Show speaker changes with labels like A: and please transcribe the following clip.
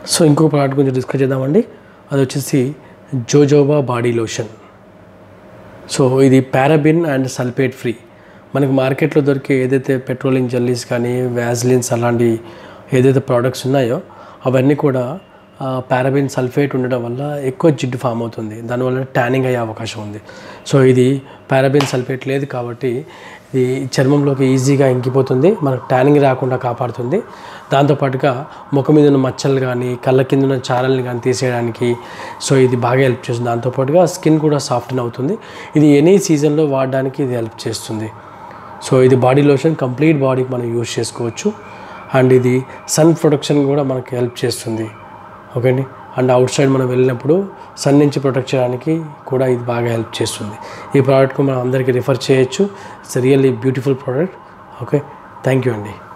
A: So ఇంకో product గురించి discuss చేద్దామండి. అది వచ్చేసి జోజోబా బాడీ లోషన్. సో ఇది పారాబిన్ అండ్ సల్ఫేట్ ఫ్రీ. మనకి మార్కెట్లో దొరికే ఏదైతే పెట్రోలియం జెల్లీస్ కానీ వ్యాజ్లిన్స్ అలాంటి ఏదైతే ప్రోడక్ట్స్ ఉన్నాయో అవన్నీ కూడా పారాబిన్ సల్ఫేట్ ఉండడం వల్ల ఎక్కువ జిడ్డు ఫామ్ అవుతుంది, దానివల్ల ట్యానింగ్ అయ్యే అవకాశం ఉంది. సో ఇది పారాబిన్ సల్ఫేట్ లేదు కాబట్టి ఇది చర్మంలోకి ఈజీగా ఇంకిపోతుంది, మనకు ట్యానింగ్ రాకుండా కాపాడుతుంది. దాంతోపాటుగా ముఖం మీద ఉన్న మచ్చలు కానీ కళ్ళ కింద ఉన్న చారల్ని కానీ తీసేయడానికి సో ఇది బాగా హెల్ప్ చేస్తుంది. దాంతోపాటుగా స్కిన్ కూడా సాఫ్ట్న్ అవుతుంది. ఇది ఎనీ సీజన్లో వాడడానికి ఇది హెల్ప్ చేస్తుంది. సో ఇది బాడీ లోషన్ కంప్లీట్ బాడీకి మనం యూజ్ చేసుకోవచ్చు. అండ్ ఇది సన్ ప్రొటెక్షన్ కూడా మనకి హెల్ప్ చేస్తుంది. ఓకే అండి. అండ్ అవుట్ సైడ్ మనం వెళ్ళినప్పుడు సన్ నుంచి ప్రొటెక్ట్ చేయడానికి కూడా ఇది బాగా హెల్ప్ చేస్తుంది. ఈ ప్రోడక్ట్కు మనం అందరికీ రిఫర్ చేయొచ్చు. It's really beautiful product. Okay, thank you అండి.